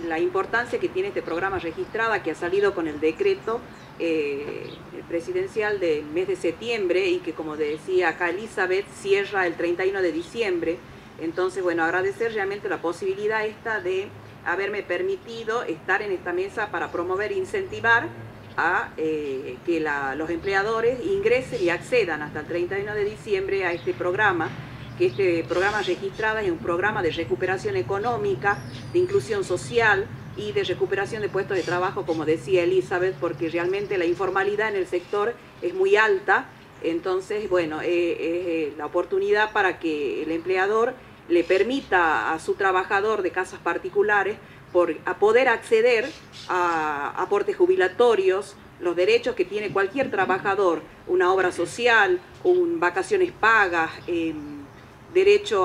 la importancia que tiene este programa Registrada, que ha salido con el decreto presidencial del mes de septiembre y que, como decía acá Elizabeth, cierra el 31 de diciembre. Entonces, bueno, agradecer realmente la posibilidad esta de haberme permitido estar en esta mesa para promover e incentivar a que los empleadores ingresen y accedan hasta el 31 de diciembre a este programa, que este programa Registrada es un programa de recuperación económica, de inclusión social y de recuperación de puestos de trabajo, como decía Elizabeth, porque realmente la informalidad en el sector es muy alta. Entonces, bueno, la oportunidad para que el empleador le permita a su trabajador de casas particulares a poder acceder a aportes jubilatorios, los derechos que tiene cualquier trabajador, una obra social, vacaciones pagas, derecho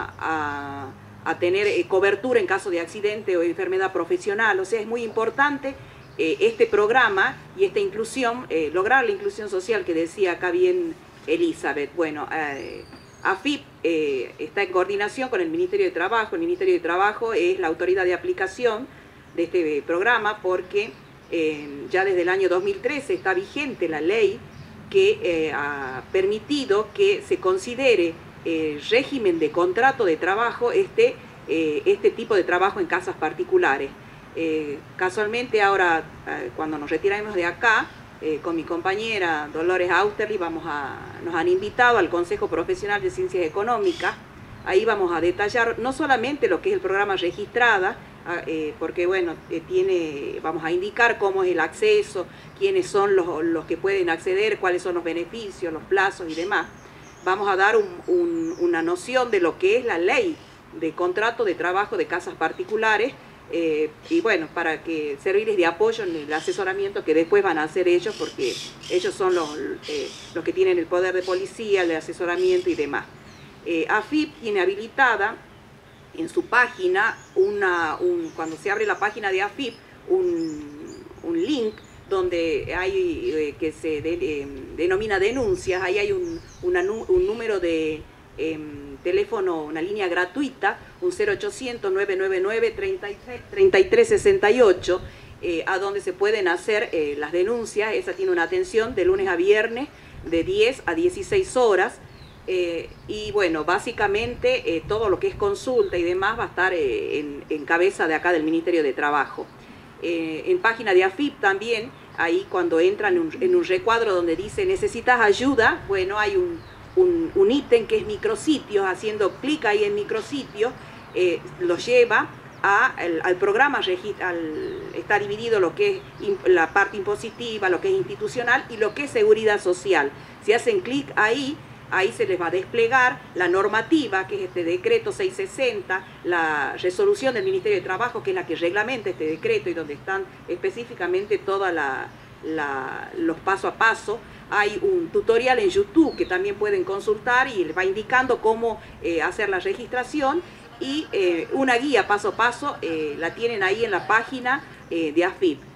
a tener cobertura en caso de accidente o enfermedad profesional. O sea, es muy importante este programa y esta inclusión, lograr la inclusión social que decía acá bien Elizabeth. Bueno, AFIP está en coordinación con el Ministerio de Trabajo. El Ministerio de Trabajo es la autoridad de aplicación de este programa porque ya desde el año 2013 está vigente la ley que ha permitido que se considere régimen de contrato de trabajo este tipo de trabajo en casas particulares. Casualmente ahora, cuando nos retiramos de acá, con mi compañera Dolores Austerlitz nos han invitado al Consejo Profesional de Ciencias Económicas. Ahí vamos a detallar no solamente lo que es el programa Registrada, porque bueno, vamos a indicar cómo es el acceso, quiénes son los que pueden acceder, cuáles son los beneficios, los plazos y demás. Vamos a dar una noción de lo que es la ley de contrato de trabajo de casas particulares, y bueno, para que servirles de apoyo en el asesoramiento que después van a hacer ellos, porque ellos son los que tienen el poder de policía, el de asesoramiento y demás. AFIP tiene habilitada en su página, cuando se abre la página de AFIP, un link donde hay que se denomina denuncias. Ahí hay un número de teléfono, una línea gratuita, un 0800-999-3368, a donde se pueden hacer las denuncias. Esa tiene una atención de lunes a viernes de 10 a 16 horas. Y bueno, básicamente todo lo que es consulta y demás va a estar en cabeza de acá del Ministerio de Trabajo. En página de AFIP también, ahí cuando entran en un recuadro donde dice necesitas ayuda, bueno, hay un ítem que es micrositios. Haciendo clic ahí en micrositios, lo lleva al programa. Está dividido lo que es la parte impositiva, lo que es institucional y lo que es seguridad social. Si hacen clic ahí se les va a desplegar la normativa, que es este decreto 660, la resolución del Ministerio de Trabajo, que es la que reglamenta este decreto y donde están específicamente todos los paso a paso. Hay un tutorial en YouTube que también pueden consultar y les va indicando cómo hacer la registración, y una guía paso a paso la tienen ahí en la página de AFIP.